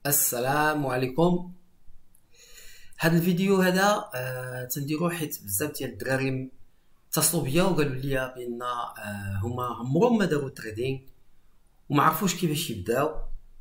السلام عليكم. هذا الفيديو هذا تنديرو حيت بزاف ديال الدراري اتصلوا بيا وقالوا لي بان هما عمرهم ما داروا تريدينغ وما عرفوش كيفاش يبداو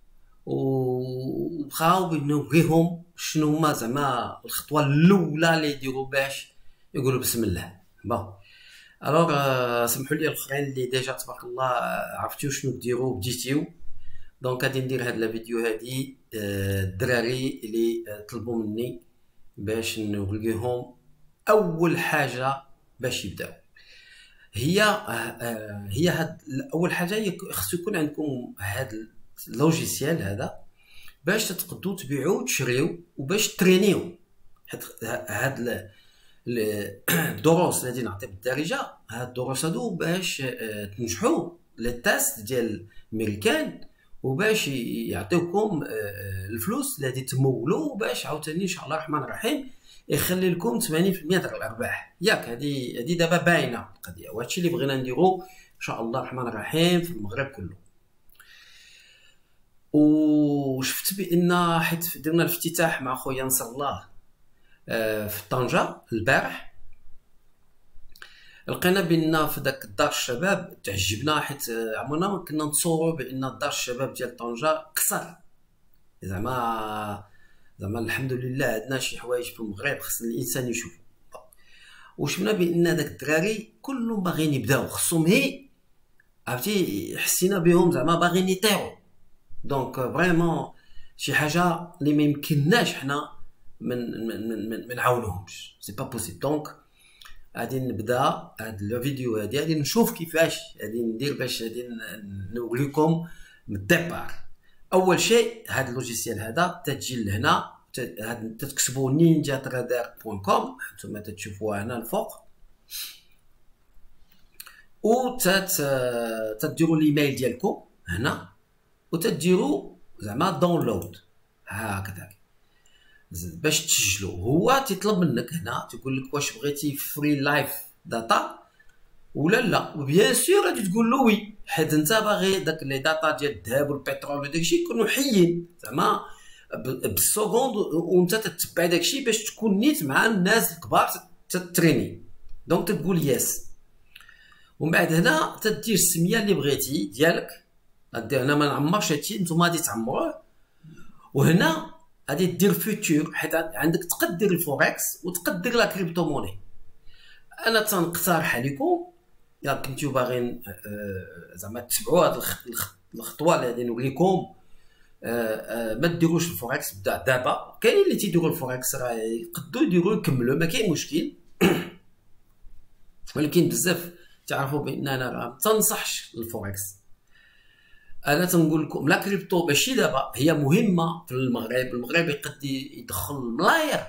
وبقاو نوريهم شنو هما زعما الخطوه الاولى اللي يديروا باش يقولوا بسم الله. بون الوغ سمحوا لي الاخرين اللي ديجا تبارك الله عرفتوا شنو ديروا بديتيو. دونك غادي ندير هاد الفيديو هادي الدراري اللي طلبوا مني باش نوريهم اول حاجه باش يبداو. هي هاد اول حاجه خصو يكون عندكم هاد اللوجيسيال هذا باش تقدروا تبيعوا وتشريوا وباش ترينيو. حيت هاد الدروس اللي غادي نعطي بالدارجه، هاد الدروس هادو باش تنجحوا لي تيست ديال الميريكان وباش يعطيوكم الفلوس اللي غادي تمولوا باش عاوتاني ان شاء الله الرحمن الرحيم يخلي لكم 80% ديال الارباح. ياك هذه دابا باينه القضيه، وهادشي اللي بغينا نديرو ان شاء الله الرحمن الرحيم في المغرب كله. وشفت بان حيت درنا الافتتاح مع خويا نصر الله في طنجه البارح، لقينا بان في داك دار الشباب تعجبنا حيت عمرنا ما كنا نتصوروا بان دار الشباب ديال طنجه قصر. زعما الحمد لله عندنا شي حوايج في المغرب خص الانسان يشوفو. وشفنا بان داك الدراري كلهم باغيين يبداو، خصهم هي عرفتي حسينا بهم زعما باغيين يطيروا. دونك فريمون شي حاجه اللي ما يمكنناش حنا من نعاونوهمش، سي با بوسيبل. دونك غادي نبدا هاد الفيديو هادي، غادي نشوف كيفاش غادي ندير باش غادي نوريكم من الديبار. اول شيء هاد اللوجيسيال هذا تتجي لهنا تكتبوا ninjatrader.com نتوما تتشوفوها هنا الفوق، و تديروا الايميل ديالكم هنا وتديروا زعما داونلود هكذا باش تسجلوا. هو تيطلب منك هنا تقول لك واش بغيتي فري لايف داتا ولا لا، وبيان سور غادي تقول له وي، حيت انت باغي داك لي داتا ديال الذهب والبترول وداكشي يكونوا حيين زعما بالسكوند، وانت تتبع داكشي باش تكون نيت مع الناس الكبار تتريني. دونك تقول يس، ومن بعد هنا تدير السميه اللي بغيتي ديالك. غادير هنا ما نعمرش هادشي، نتوما غادي تعمروه. وهنا غادي دير فيوتور حيت عندك تقدر الفوركس وتقدر لا كريبتو موني. انا تنقترح عليكم الا كنتو باغيين زعما تتبعوا هاد الخطوه اللي غادي نوريكم، ما ديروش الفوركس دابا. كاينين اللي تيديروا الفوركس راه يقدروا يديروا يكملوا، ما كاين مشكل. ولكن بزاف تعرفوا بان انا ما تنصحش الفوركس. انا تنقول لكم لا كريبتو ماشي دابا هي مهمه في المغرب. المغرب يقد يدخل ملاير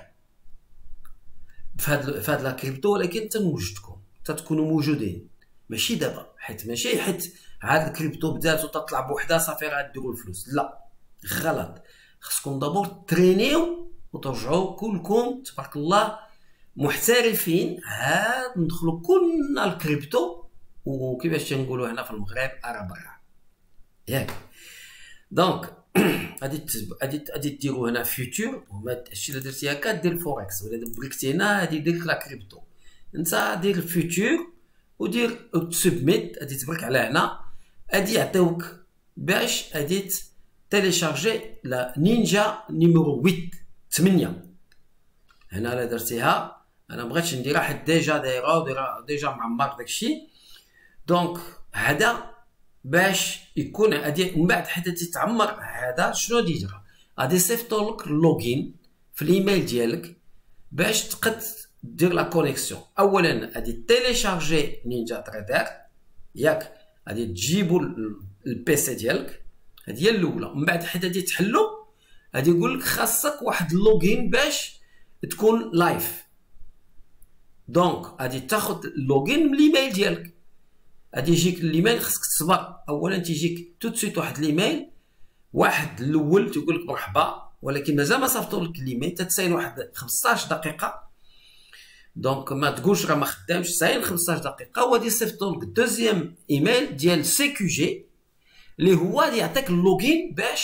في هاد لا كريبتو، ولكن تنوجدكم تتكونوا موجودين ماشي دابا. حيت عاد الكريبتو بدات وتطلع بوحدها صافي غاديروا الفلوس، لا غلط. خصكم دابور ترينيو وترجعوا كلكم تبارك الله محترفين. هاد ندخلوا كلنا الكريبتو وكيفاش تنقولوا هنا في المغرب اربعه ياك. دونك غادي ديروا هنا فيوتور، هادشي اللي درتي هكا دير الفوركس، ولا بريكتي هنا غادي دير لا كريبتو. انت دير الفيوتور ودير سبميت، غادي تبرك على هنا، غادي يعطيوك باش غادي تيليشارجي لا نينجا نيميرو 8. هنا لا درتيها، انا مبغيتش نديرها حيت ديجا دايره ديجا معمر داكشي. دونك هذا باش يكون غادي من بعد حتى تتعمر هذا شنو غادي يجرى، غادي يصيفطوا لك اللوغين في الايميل ديالك باش تقد دير لا كونيكسيون. اولا غادي تيليشارجي نينجا تريدر ياك، غادي تجيبوا البيسي ديالك، هذه هي الاولى. من بعد حتى غادي تحلو غادي يقول لك خاصك واحد اللوغين باش تكون لايف. دونك غادي تاخذ اللوغين من الايميل ديالك، غادي يجيك الايميل خصك تصبر. اولا تيجيك تو سويت واحد الايميل، واحد الاول تيقول لك مرحبا، ولكن مازال ما صيفطوا لك الايميل، تتساين واحد 15 دقيقه. دونك ما تقولش راه ما خدامش، ساين 15 دقيقه وغادي يصيفطوا لك دوزيام ايميل ديال سي كيو جي اللي هو غادي يعطيك اللوغين باش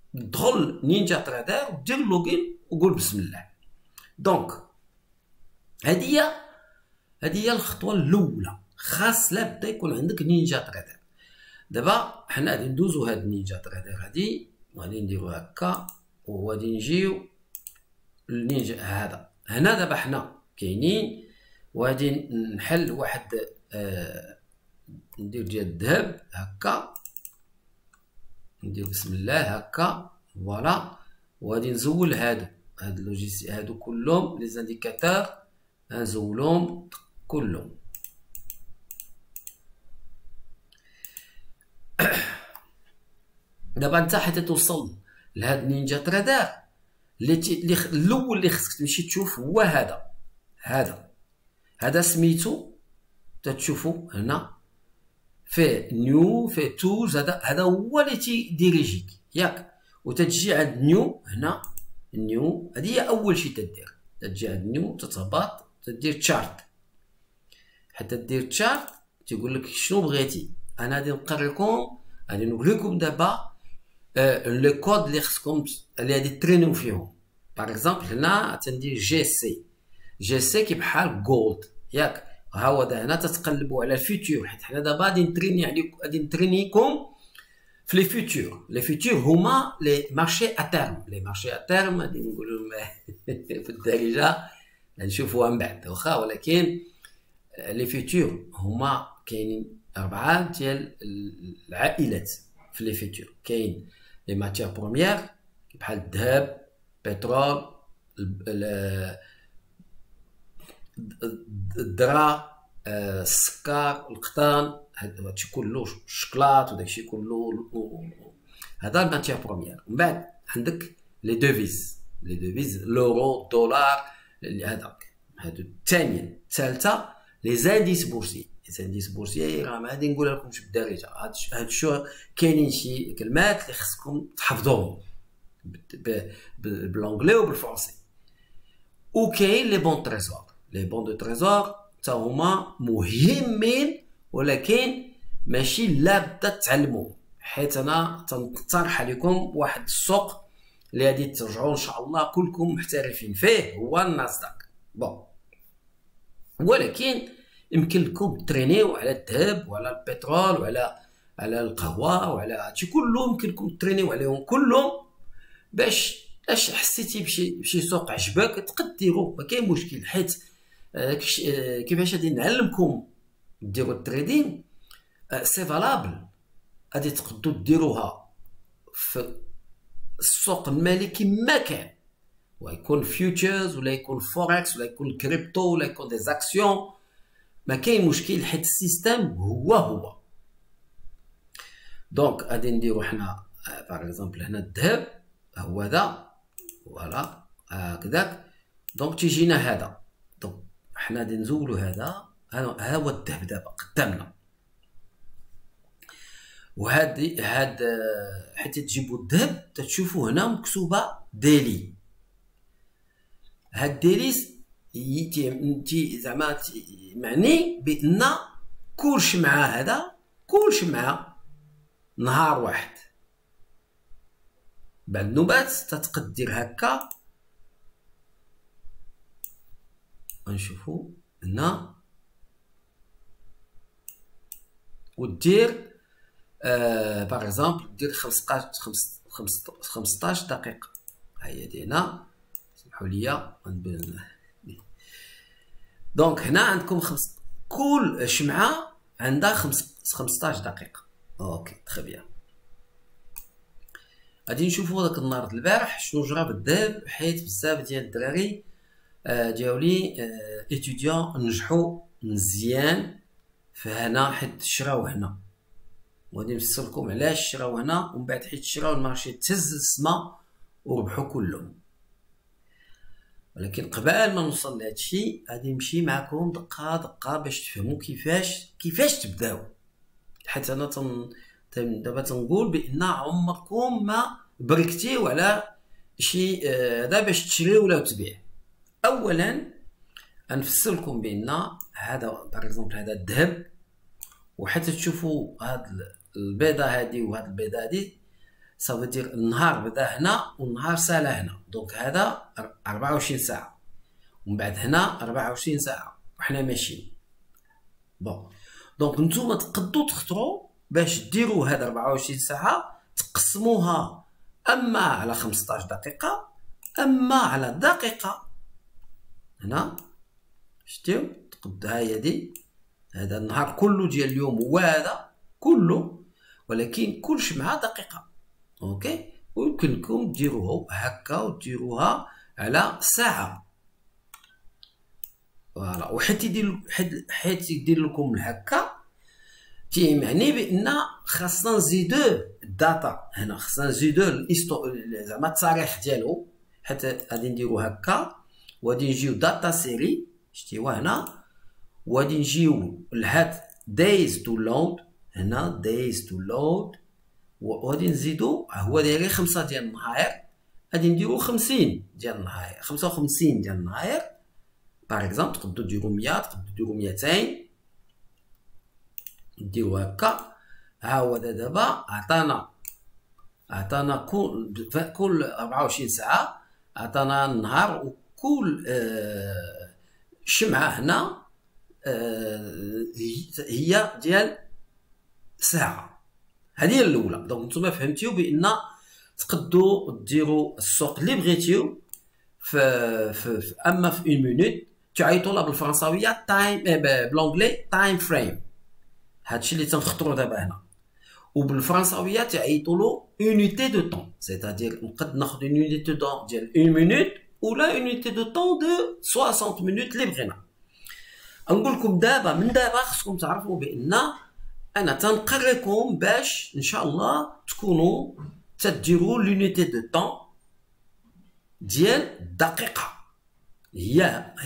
دخل نينجا تريدر ودير لوغين وقول بسم الله. دونك هذه هي الخطوه الاولى، خاص لابد يكون عندك نينجا تريدر. دابا حنا غادي ندوزو هاد النينجا تريدر هادي وغادي نديرو هكا وغادي نجيو النينجا هذا هنا. دابا حنا كاينين وغادي نحل واحد ندير ديال الذهب هكا، ندير بسم الله هكا فوالا، وغادي نزول هاد اللوجيسيال هادو كلهم لي زانديكاتور نزولهم كلهم. دابا انت حتى توصل لهاد نينجا تريدر الاول اللي خصك تمشي تشوف هو هذا سميتو تتشوفو هنا فيه نيو فيه تولز، هذا هو اللي تيديريجيك ياك. وتتجي عند نيو هنا، نيو هذه هي اول شيء تدير، تتجي عند نيو تتهبط تدير تشارت. حتى دير تشارت تيقول لك شنو بغيتي. انا غادي نقريكم، غادي نقول لكم دابا لي كود اللي خصكم اللي غادي ترينيو فيهم. باغ اكزومبل هنا تندير جي سي كي بحال جولد ياك. ها هو هنا تتقلبوا على الفيتور، حيت حنا دابا غادي نتريني عليكم، غادي نترينيكم في لي فيتور. لي فيتور هما لي مارشي اتيرم. لي مارشي اتيرم غادي نقولوا في الدارجه نشوفوها من بعد واخا، ولكن لي فيتور هما كاينين 4 ديال العائلات في لي فيتور. كاين لي ماتيير بروميير بحال الذهب، البترول، الدرا، السكر، القطن، هادشي كله الشكلاط وداكشي كله، هذا الماتيير بروميير. ومن بعد عندك لي دوفيز لورو، الدولار، هذاك هادو الثانيين. الثالثه لي زانديس بورسي. زانديس بورسي راه غادي نقولها لكمش بالدارجه، هاد الشو كاينين شي كلمات اللي خصكم تحفظوهم بالانجلي وبالفرنسي. وكاين لي بون تريزور. لي بون دو تريزور تا هما مهمين، ولكن ماشي لابد تعلموهم، حيت انا تنقترح عليكم واحد السوق اللي غادي ترجعوا ان شاء الله كلكم محترفين فيه، هو الناسداك. بون ولكن يمكن لكم ترينيو على الذهب وعلى البترول وعلى القهوه وعلى هادشي كله، يمكن لكم ترينيو عليهم كلهم باش حسيتي بشي سوق عجبك تقد ديرو، ما كاين مشكل. حيت كيفاش غادي نعلمكم ديروا التريدين سي فالابل، غادي تقدروا ديروها في السوق المالي كما كان، ويكون فيوتشرز ولا يكون فوركس ولا يكون كريبتو ولا يكون دي زاكسيون، ما كاين مشكل حيت السيستم هو. دونك غادي نديرو حنا باغ اكزومبل هنا الذهب هو هذا فوالا هكذاك. دونك تيجينا هذا، دونك حنا غادي نزولو هذا هو الذهب دابا قدامنا. وهاد حتى تجيبو الذهب تتشوفو هنا مكتوبه ديلي. هاد ديليس زعما معني بان كلشي مع هذا كلشي مع نهار واحد. بعد النوبات تتقد دير هكا، غنشوفو هنا ودير باغ اكزومبل دير 15 دقيقه. هي دينا سمحوا لي دونك هنا عندكم كل شمعه عندها 15 دقيقه. اوكي تري بيان. غادي نشوفوا داك النهار البارح شنو جرى بالذهب، حيت بزاف ديال الدراري ديالي اتيديون نجحوا مزيان فهنا حيت شراو هنا، وغادي نفسرلكم علاش شراو هنا، ومن بعد حيت شراو المارشي تهز السما وربحوا كلهم. ولكن قبل ما نوصل لهادشي غادي نمشي معكم دقه باش تفهموا كيفاش تبداو. حيت انا دابا تنقول بان عمركم ما بركتيو على شي هذا باش تشري ولا تبيع. اولا غنفسر لكم بان هذا باغ اكزومبل هذا الذهب، وحتى تشوفوا هاد البيضه هادي وهاد البيضه هادي سافو دير النهار بدا هنا والنهار سالا هنا، دونك هذا 24 ساعة، ومن بعد هنا 24 ساعة وحنا ماشيين. بون دونك نتوما تقدروا تختاروا باش ديروا هاد 24 ساعة تقسموها اما على 15 دقيقة اما على دقيقة. هنا شتيو تقد هاهي دي، هذا النهار كله ديال اليوم هو هذا كله، ولكن كلش مع دقيقة. اوكي، ويمكنكم ديروها هكا وديروها على ساعة. فوالا، وحيت يدير لكم هكا تيمعني بان خاصنا نزيدو الداتا. هنا خاصنا نزيدو زعما التاريخ ديالو، حيت غادي نديرو هكا وغادي نجيو داتا سيري، شتيوا هنا، وغادي نجيو لهاد days to load. هنا days to load، وغادي نزيدو هو داير 5 ديال النهار، غادي نديرو 50 ديال النهار، 55 ديال النهار باغ اكزومبل. تقدروا ديروا 100، تقدروا ديروا 200، نديرو هكا. ها هو دابا عطانا كل 24 ساعة عطانا النهار، وكل شمعة هنا هي ديال ساعة. هذه هي الاولى. دونك نتوما فهمتيو بان تقدروا ديروا السوق اللي بغيتيو في اما في 1 مينوت. تعيطوا لها بالفرنساويه تايم، بالانجلي تايم فريم، هادشي اللي تنخطروا دابا هنا. وبالفرنساويه تعيطوا له اونيتي دو طون، سيتادير نقد ناخذ اونيتي دو طون ديال 1 مينوت ولا اونيتي دو طون دو 60 مينوت اللي بغينا. نقول لكم دابا من دابا خصكم تعرفوا بان انا تنقريكم باش ان شاء الله تكونوا تديروا لونيتي دو طون ديال الدقيقه. هي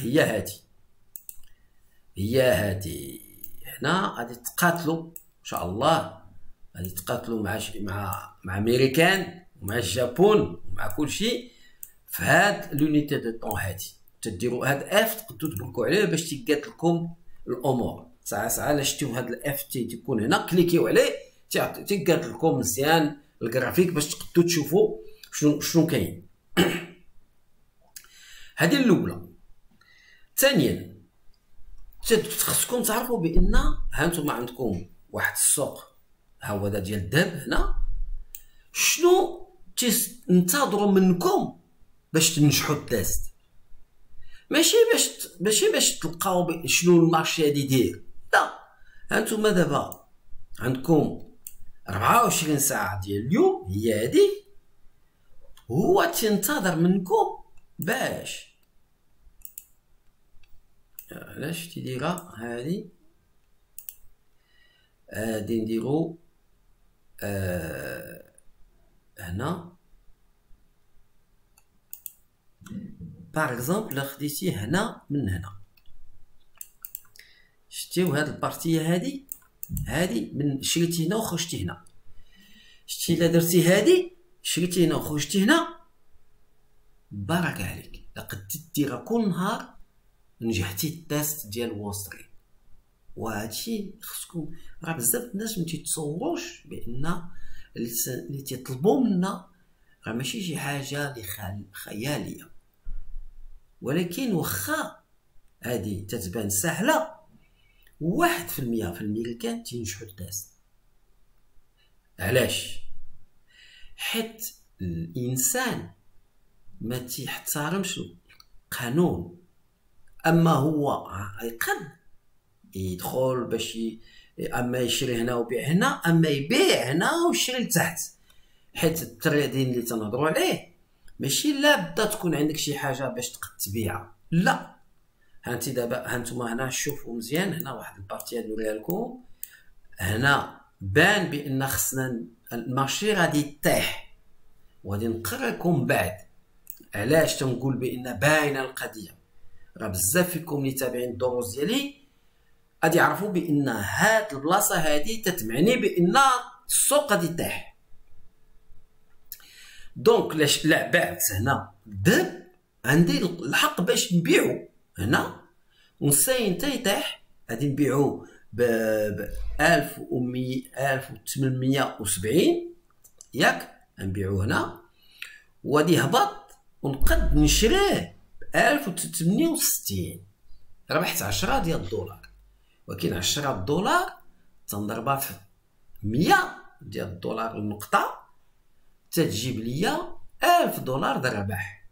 هادي هنا غادي تقاتلوا ان شاء الله، غادي تقاتلوا مع امريكان ومع اليابان ومع كلشي في هاد لونيتي دو طون. هادي تديروا هاد اف تقدروا تبركوا عليه باش تيقاد لكم الامور. ساعه الا شفتوا هاد الاف تيكون هنا كليكيو عليه تيقاد لكم مزيان الجرافيك باش تقدروا تشوفوا شنو كاين. هذه الاولى. ثانيا خصكم تعرفوا بان هانتوما عندكم واحد السوق، ها هو ديال الذهب هنا. شنو تنتظروا منكم باش تنجحوا التيست؟ ماشي باش تلقاو شنو المارشي غادي يدير، لا. هانتوما دابا عندكم 24 ساعه ديال اليوم هي هادي، هو تنتظر منكم باش علاش تيديرها هادي. غادي نديرو هنا باغ اكزومبل. لا خديتي هنا من هنا، شتيو هاد البارتيه هادي من شريتي هنا وخرجتي هنا. شتي الا درتي هادي شريتي هنا وخرجتي هنا، بارك عليك لقد ديرها كل نهار نجحتي التيست ديال وول-ستريت. وهادشي خصكم، راه بزاف الناس ما تيتصوروش بان اللي تيطلبوا منا راه ماشي شي حاجه اللي خياليه، ولكن واخا هادي تتبان سهله 1% في الميريكان تينجحوا التيست. علاش؟ حيت الانسان ما تيحترمش القانون، اما هو يقد يدخل باش اما يشري هنا ويبيع هنا، اما يبيع هنا ويشري لتحت. حيت التريدين اللي تنهضروا عليه ماشي لا بدا تكون عندك شي حاجه باش تقد تبيعها، لا. هانتي دابا هانتوما هنا شوفوا مزيان، هنا واحد البارتيه نوريها لكم. هنا بان بان خصنا المارشي غادي يطيح، وغادي نقرا لكم بعد علاش تنقول بان باينه القضيه. راه بزاف فيكم اللي تابعين الدروس ديالي غادي يعرفوا بان هاد البلاصه هادي تتمعني بان السوق غادي يطيح. دونك لا بعت هنا الذهب عندي الحق باش نبيعو هنا، ونساين تا يطيح غادي نبيعو ب 1870 ياك. غنبيعو هنا وغادي يهبط ونقد نشريه ب 1068. ربحت 10 ديال الدولار، ولكن 10 دولار تنضربها في 100 ديال الدولار النقطة تتجيب ليا 1000 دولار د الربح.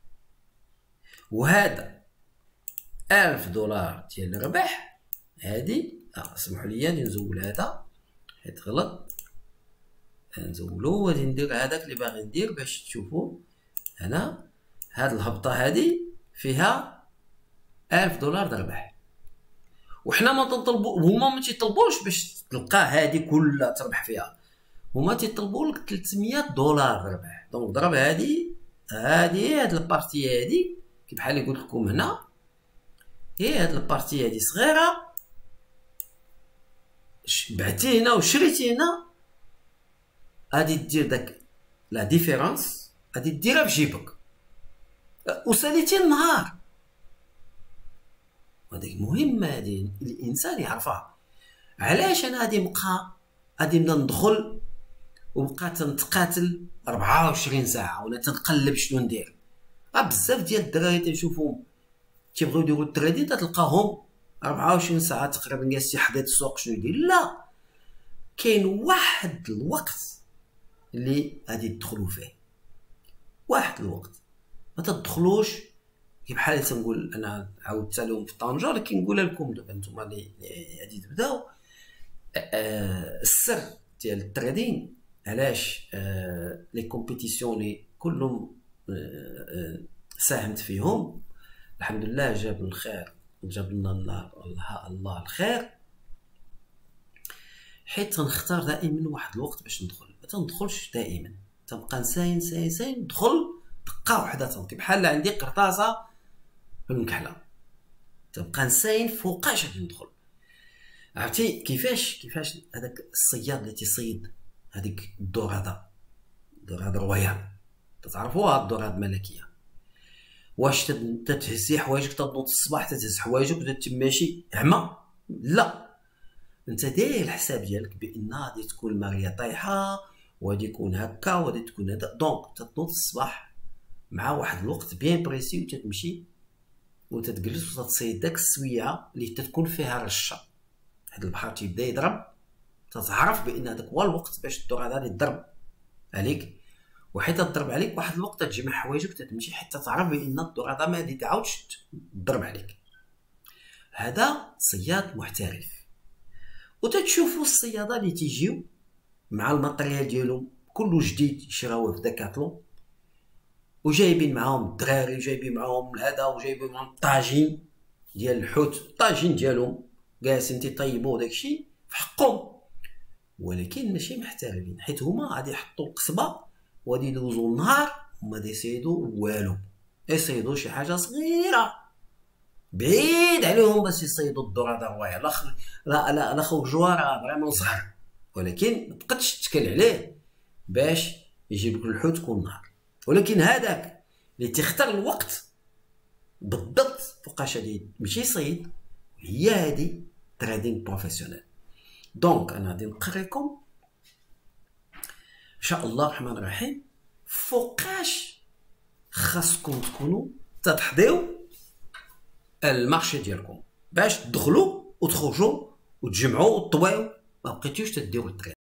وهذا 1000 دولار ديال الربح هادي سمحوا لي غادي نزول هذا حيت غلط، نزولو وغادي ندير هذاك اللي باغي ندير باش تشوفوا. هنا هاد الهبطة هادي فيها 1000 دولار د الربح، وحنا ما تنطلبو، هما ما تيطلبوش باش تلقى هادي كلها تربح فيها، هما تيطلبوا لك 300 دولار ربح. دونك ضرب هاد البارتي هادي بحال اللي قلت لكم هنا، هي هاد البارتي هادي صغيره بعتي هنا وشريتي هنا، غادي دير داك لا ديفيرونس غادي ديرها في جيبك وساليتي النهار. هذيك مهمه هادي الانسان يعرفها. علاش انا غادي نبدا ندخل وبقى تنتقاتل 24 ساعه ولا تنقلب شنو ندير؟ بزاف ديال الدراري تنشوفهم تيبغيو يديروا التريدين تلقاهم 24 ساعه تقريبا جالس يحضر السوق شنو يدير. لا، كاين واحد الوقت اللي غادي تدخلوا فيه، واحد الوقت ما تدخلوش بحال اللي تنقول انا عاودت لهم في طنجة، ولكن نقولها لكم دابا نتوما اللي غادي تبداو. السر ديال التريدين علاش لي كومبيتيسيون اللي كلهم ساهمت فيهم الحمد لله جاب الخير، جاب لنا الله الخير، حيت تنختار دائما واحد الوقت باش ندخل. ما تندخلش دائما، تنبقى نساين ندخل دقه وحده تنطي بحال عندي قرطاسه في المكحله، تنبقى نساين فوقاش غادي ندخل. عرفتي كيفاش هذاك الصياد اللي تيصيد هذيك الدورادة رويال، تعرفوها الدوراد الملكيه، واش تتهزي حوايجك تنوض الصباح تتهز حوايجك وتتماشي عمى؟ لا، انت داير الحساب ديالك بان غادي تكون الماريه طايحه وغادي يكون هكا وغادي تكون هذا. دونك تنوض الصباح مع واحد الوقت بيان بريسي وتتمشي وتتجلس وتتصيد داك السويعه اللي تتكون فيها رشه. هاد البحر تيبدا يضرب، تتعرف بان هذاك هو الوقت باش الدور هذا يضرب عليك، وحيت تضرب عليك واحد الوقت تجمع حوايجك وتتمشي حتى تعرف بان الدور هذا ما غادي تعاودش تضرب عليك. هذا صياد محترف. وتتشوفوا الصياده اللي تيجيو مع الماتريال ديالهم كله جديد يشراوه في ديكاتلون، وجايبين معاهم الدراري وجايبين معاهم هذا وجايبين معاهم الطاجين ديال الحوت، الطاجين ديالهم جالسين تيطيبوا داكشي في حقهم، ولكن ماشي محترفين، حيت هما غادي يحطوا القصبه وغادي يدوزوا النهار وما غادي يصيدوا والو، يصيدوا شي حاجه صغيره بعيد عليهم باش يصيدوا الدور هذا الرويال. لا خرجوا راه فريمون صغار، ولكن ما تبقاش تتكل عليه باش يجيب لك الحوت كل نهار. ولكن هذاك اللي تختار الوقت بالضبط فوقاش غادي يمشي يصيد، هي هذه تريدينغ بروفيسيونيل. دونك انا غادي نقرا لكم ان شاء الله الرحمن الرحيم فوقاش خاصكم تكونوا تحضيو المارشي ديالكم باش تدخلوا وتخرجوا وتجمعوا وتطويو، ما بقيتوش تديروا التريد.